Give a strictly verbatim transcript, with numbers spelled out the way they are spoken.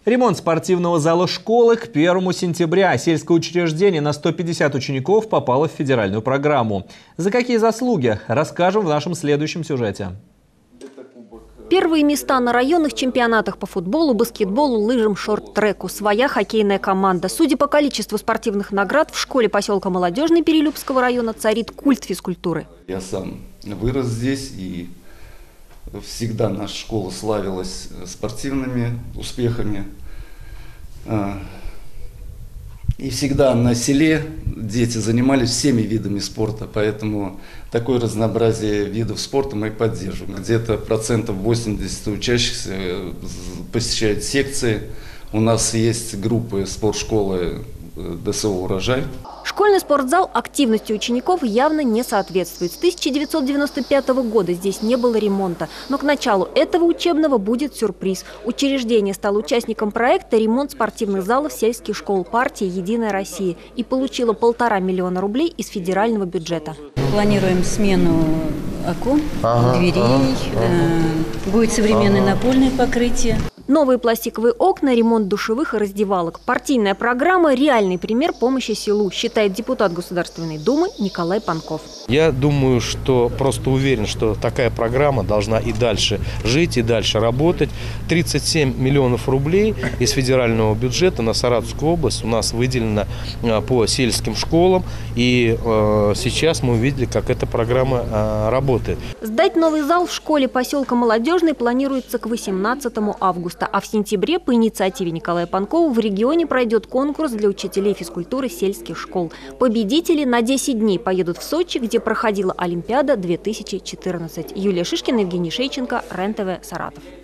Ремонт спортивного зала школы к первому сентября. Сельское учреждение на сто пятьдесят учеников попало в федеральную программу. За какие заслуги, расскажем в нашем следующем сюжете. Первые места на районных чемпионатах по футболу, баскетболу, лыжам, шорт-треку. Своя хоккейная команда. Судя по количеству спортивных наград, в школе поселка Молодежный Перелюбского района царит культ физкультуры. Я сам вырос здесь, и всегда наша школа славилась спортивными успехами. И всегда на селе дети занимались всеми видами спорта, поэтому такое разнообразие видов спорта мы поддерживаем. Где-то процентов восемьдесят учащихся посещают секции. У нас есть группы спортшколы ДСО «Урожай». Школьный спортзал активности учеников явно не соответствует. С тысяча девятьсот девяносто пятого года здесь не было ремонта. Но к началу этого учебного будет сюрприз. Учреждение стало участником проекта «Ремонт спортивных залов сельских школ» партии «Единая Россия» и получило полтора миллиона рублей из федерального бюджета. Планируем смену окон, ага, дверей, ага, э, будет современное ага. напольное покрытие. Новые пластиковые окна, ремонт душевых и раздевалок. Партийная программа – реальный пример помощи селу, считает депутат Государственной Думы Николай Панков. Я думаю, что просто уверен, что такая программа должна и дальше жить, и дальше работать. тридцать семь миллионов рублей из федерального бюджета на Саратовскую область у нас выделено по сельским школам. И э, сейчас мы увидели, как эта программа э, работает. Сдать новый зал в школе поселка Молодежный планируется к восемнадцатому августа. А в сентябре по инициативе Николая Панкова в регионе пройдет конкурс для учителей физкультуры сельских школ. Победители на десять дней поедут в Сочи, где проходила Олимпиада две тысячи четырнадцать. Юлия Шишкина, Евгений Шейченко, РЕН-ТВ, Саратов.